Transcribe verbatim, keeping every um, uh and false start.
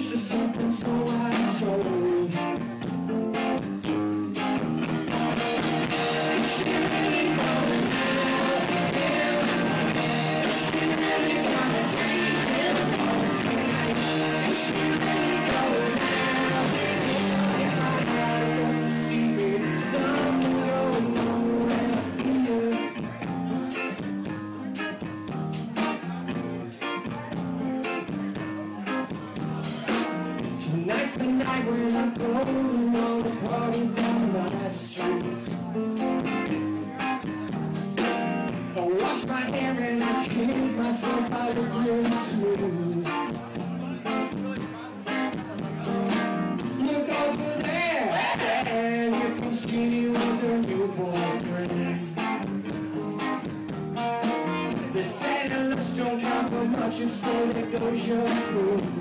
used to something, so I'm told. Is she really going out again? Is she really gonna drink it all tonight? Is she really going out again? In my eyes, don't you see me? Something going on around here. Tonight's the night when I go to all the parties down my street. I wash my hair and I keep myself out of really smooth. Look over there, and here comes Jeannie with her new boyfriend. They say that looks don't count for much, if so, there goes your proof.